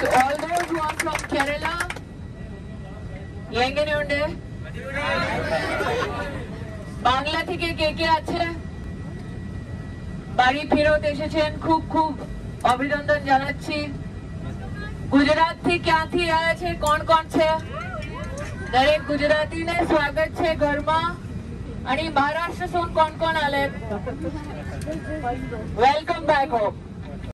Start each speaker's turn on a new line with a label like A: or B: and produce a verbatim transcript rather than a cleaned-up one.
A: to all those who are from Kerala. Yengene unde? Bangla থেকে কে কে আছে? বাড়ি ফেরত এসেছেন, খুব খুব অভিনন্দন জানাচ্ছি। गुजरात થી ક્યાંથી આવ્યા છે? કોણ કોણ છે? દરેક ગુજરાતીને સ્વાગત છે ઘરમાં। અને મહારાષ્ટ્ર સોન કોણ કોણ આલે? Welcome back home.